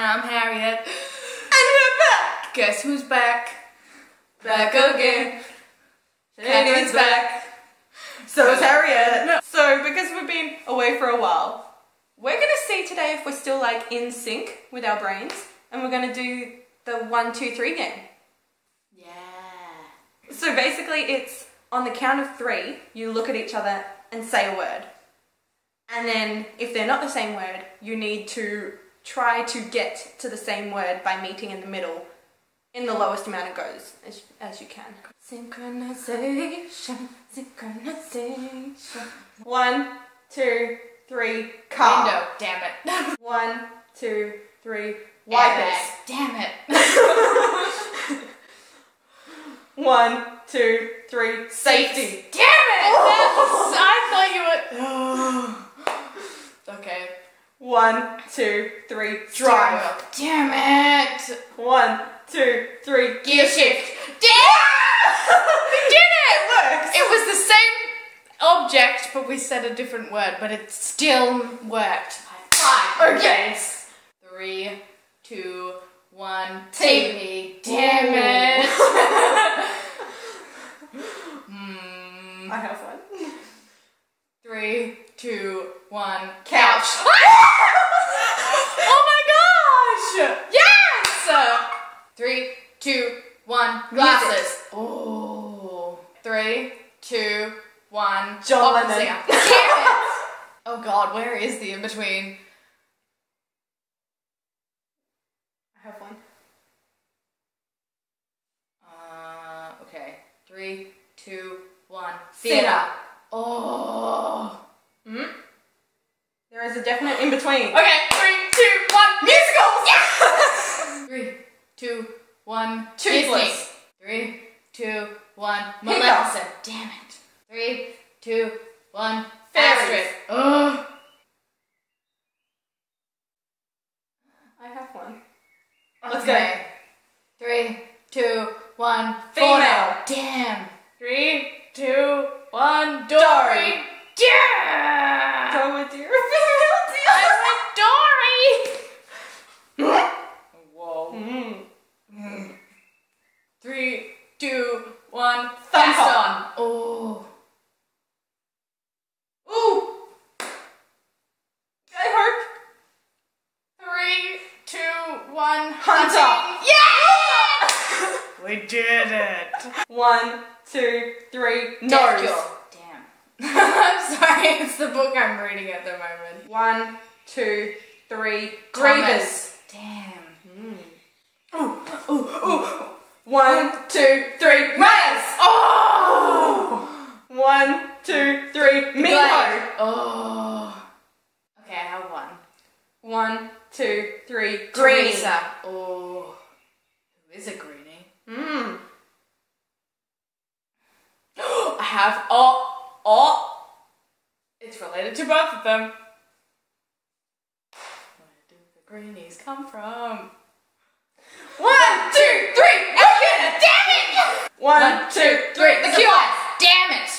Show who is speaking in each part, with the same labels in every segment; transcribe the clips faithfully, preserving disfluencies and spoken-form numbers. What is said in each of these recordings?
Speaker 1: I'm Harriet.
Speaker 2: And we're back!
Speaker 1: Guess who's back?
Speaker 2: Back again. Catherine's back. So is Harriet. So because we've been away for a while, we're gonna see today if we're still like in sync with our brains, and we're gonna do the one, two, three game.
Speaker 1: Yeah.
Speaker 2: So basically it's on the count of three, you look at each other and say a word. And then if they're not the same word, you need to try to get to the same word by meeting in the middle in the lowest amount of goes as, as you can. Synchronization, synchronization. One, two, three, car.
Speaker 1: Window, damn it.
Speaker 2: One, two, three, wipers.
Speaker 1: Damn it.
Speaker 2: One, two, three, safety.
Speaker 1: Damn it! Oh. I thought you would. Okay.
Speaker 2: One, two, three, drive.
Speaker 1: Damn it!
Speaker 2: One, two, three,
Speaker 1: gear shift. Damn! We did it!
Speaker 2: It works.
Speaker 1: It was the same object, but we said a different word, but it still worked. High five.
Speaker 2: Okay.
Speaker 1: Yes. Three, two, one.
Speaker 2: T
Speaker 1: V. Damn it!
Speaker 2: hmm. I have one.
Speaker 1: Three, two, one.
Speaker 2: Couch.
Speaker 1: Oh my gosh! Yes! Three, two, one. Glasses. Oh. Three, two, one.
Speaker 2: John
Speaker 1: Opposite.
Speaker 2: Lennon.
Speaker 1: Damn it! Oh god, where is the in between?
Speaker 2: I have one.
Speaker 1: Uh, okay. Three, two, one.
Speaker 2: Theatre.
Speaker 1: Theatre. Oh.
Speaker 2: Hmm? There is a definite in between.
Speaker 1: Okay, three, two, one.
Speaker 2: Musicals!
Speaker 1: Yeah! Three, two, one.
Speaker 2: Toothless.
Speaker 1: Disney. Three, two, one.
Speaker 2: Hiccup.
Speaker 1: Maleficent. Damn it. Three, two, one.
Speaker 2: Fairies.
Speaker 1: Astrid. Ugh.
Speaker 2: I have one.
Speaker 1: Let's
Speaker 2: Okay.
Speaker 1: go. Three, two, one.
Speaker 2: Female.
Speaker 1: Damn. Three, two, one.
Speaker 2: Dory.
Speaker 1: Dory. Yeah!
Speaker 2: Go with your female deal.
Speaker 1: I went Dory. Whoa.
Speaker 2: Mm.
Speaker 1: Mm. Three, two, one.
Speaker 2: Thumper.
Speaker 1: Gaston. Oh.
Speaker 2: Ooh. I hope.
Speaker 1: Three, two, one.
Speaker 2: Hunter.
Speaker 1: Yeah! We did it.
Speaker 2: One, two, three,
Speaker 1: Death
Speaker 2: nose.
Speaker 1: cure. Damn. I'm sorry, it's the book I'm reading at the moment.
Speaker 2: One, two, three,
Speaker 1: Grievous.
Speaker 2: grievous.
Speaker 1: Damn.
Speaker 2: Mm. Ooh, ooh, ooh. One, two, three, Reyes.
Speaker 1: Oh!
Speaker 2: One, two, three, Minho.
Speaker 1: Oh. Okay, I have one.
Speaker 2: One, two, three, Greenie.
Speaker 1: Teresa. Oh. Who is a greenie?
Speaker 2: Mmm.
Speaker 1: I have. Oh. Oh. It's related to both of them. Where do the greenies come from?
Speaker 2: One, two, three, Elgin.
Speaker 1: Damn it!
Speaker 2: One, two, three,
Speaker 1: The
Speaker 2: the
Speaker 1: Cure.
Speaker 2: Cure.
Speaker 1: Damn it!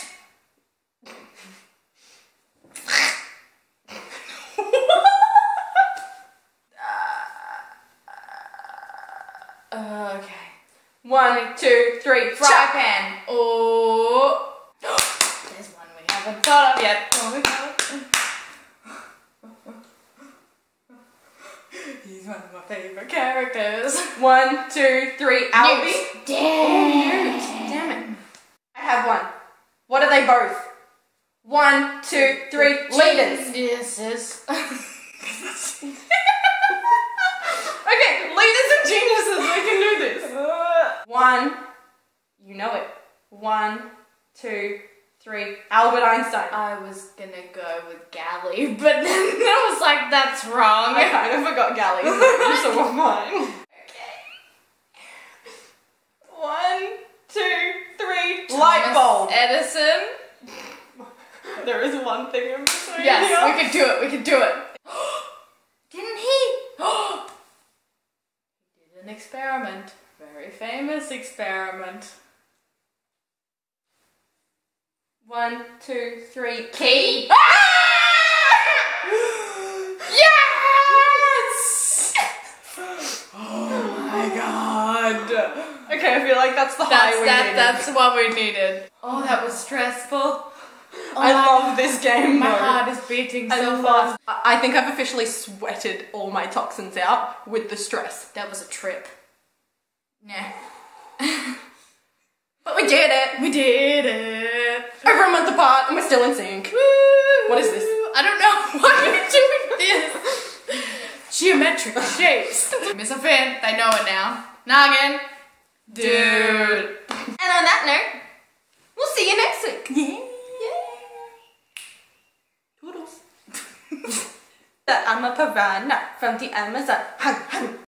Speaker 1: uh, okay.
Speaker 2: One, two, three,
Speaker 1: Fry
Speaker 2: chop.
Speaker 1: pan. Oh. There's one we haven't thought of yet. Oh my god. He's one of my favorite characters.
Speaker 2: One, two, three, Albie.
Speaker 1: Newt. Damn.
Speaker 2: Newt. Damn it. I have one. What are they both? One, two, three, leaders.
Speaker 1: Geniuses.
Speaker 2: Okay, leaders and geniuses, we can do this. One, you know it. One, two, three, Albert Einstein.
Speaker 1: I was gonna go with Galley, but then I was like, that's wrong.
Speaker 2: I kind of forgot Galley's name, so we're fine.
Speaker 1: Okay.
Speaker 2: One, two, three, light bulb.
Speaker 1: Edison.
Speaker 2: There is one thing in between.
Speaker 1: Yes,
Speaker 2: here.
Speaker 1: we could do it, we could do it. Didn't he? He did an experiment. Very famous experiment.
Speaker 2: One, two, three,
Speaker 1: Key.
Speaker 2: Ah!
Speaker 1: Yes!
Speaker 2: I feel like that's the high
Speaker 1: That's,
Speaker 2: we
Speaker 1: that,
Speaker 2: needed.
Speaker 1: that's what we needed. Oh, that was stressful. Oh,
Speaker 2: I love this game.
Speaker 1: My
Speaker 2: though.
Speaker 1: heart is beating
Speaker 2: I
Speaker 1: so
Speaker 2: love-
Speaker 1: fast.
Speaker 2: I I think I've officially sweated all my toxins out with the stress.
Speaker 1: That was a trip. Nah.
Speaker 2: But we did it!
Speaker 1: We did it.
Speaker 2: Over a month apart and we're still in sync.
Speaker 1: Woo.
Speaker 2: What is this?
Speaker 1: I don't know. Why are you doing this? Geometric shapes. Miss a fin. They know it now. Noggin. Dude.
Speaker 2: And on that note, we'll see you next week. Yeah. Toodles. I'm a piranha from the Amazon.